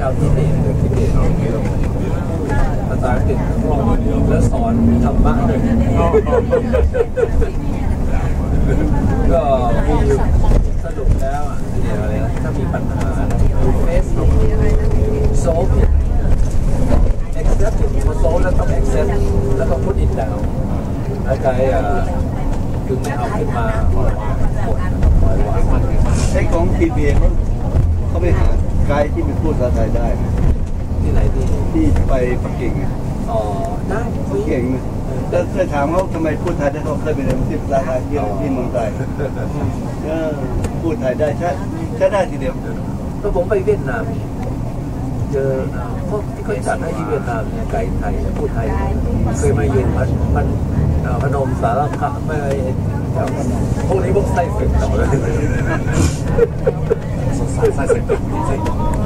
าวทิเบตเลยทิเบตภาษาอังกฤษแล้วสอนธรรมะด้วยก็มีสรุปแล้วเดี๋ยวอะไรนะถ้ามีปัญหาเฟซบุ๊กโซฟเนี่ย accept พอโซฟแล้วต้อง accept แล้วก็ put it down แล้วใครถึงไม่เอาขึ้นมาปล่อยวางไอ้ของ PBA เขาไปหาไกด์ที่เป็นพูดภาษาไทยได้ที่ไหนที่ไปปักกิ่งอ๋อได้เก่งนะแต่เคยถามเขาทำไมพูดไทยได้เขาเคยไปเรียนที่ภาษาไทยที่เมืองไทยพูดไทยได้ใช้ได้ทีเดียวแล้วผมไปเวียดนามเจอพวกที่เขาจัดให้ที่เวียดนามเนี่ยไกด์ไทยพูดไทยเคยมาเยือนมันพนมสารคามไม่พวกนี้พวกไส้ศึกต่อเลยไส้ศึก